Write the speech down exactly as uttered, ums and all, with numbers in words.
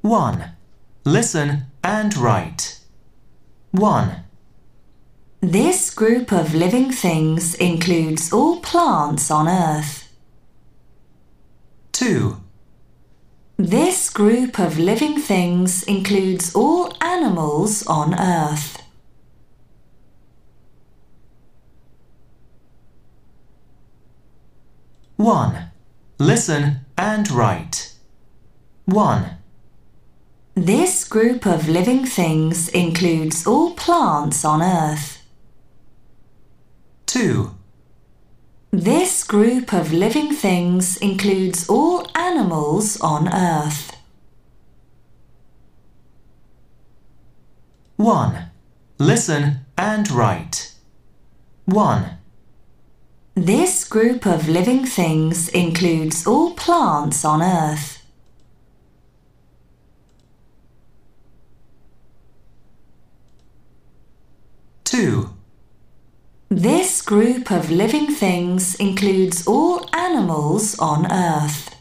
one. Listen and write. one. This group of living things includes all plants on Earth. two. This group of living things includes all animals on Earth. one. Listen and write. one. This group of living things includes all plants on Earth. two. This group of living things includes all animals on Earth. one. Listen and write. one. This group of living things includes all plants on Earth. two. This group of living things includes all animals on Earth.